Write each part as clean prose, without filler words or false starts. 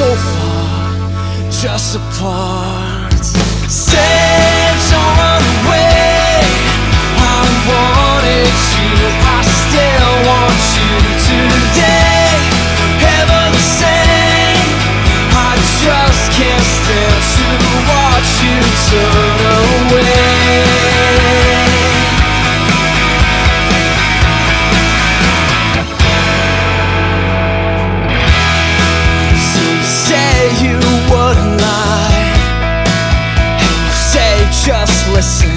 so far, just apart. Stay, don't run away. I wanted you, I still want you today. Ever the same, I just can't stand to watch you turn away. So you say you wouldn't lie, and you say just listen.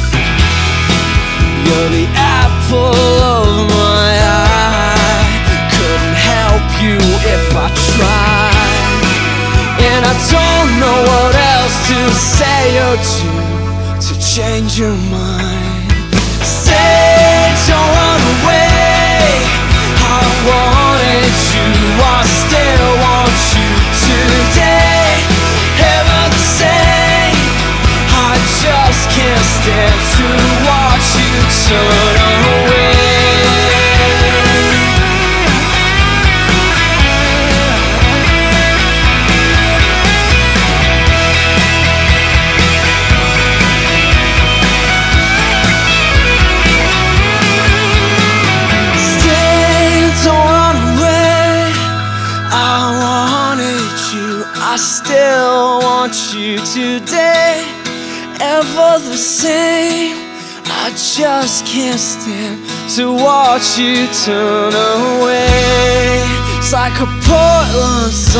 You're the apple of my eye. Couldn't help you if I tried, and I don't know what else to say or do to change your mind. Stay, don't run away. I wanted you, I still want you today. Ever the same, I just can't stand to watch you turn away. Stay, don't run away. I wanted you, I still want you today. Ever the same, I just can't stand to watch you turn away. It's like a Portland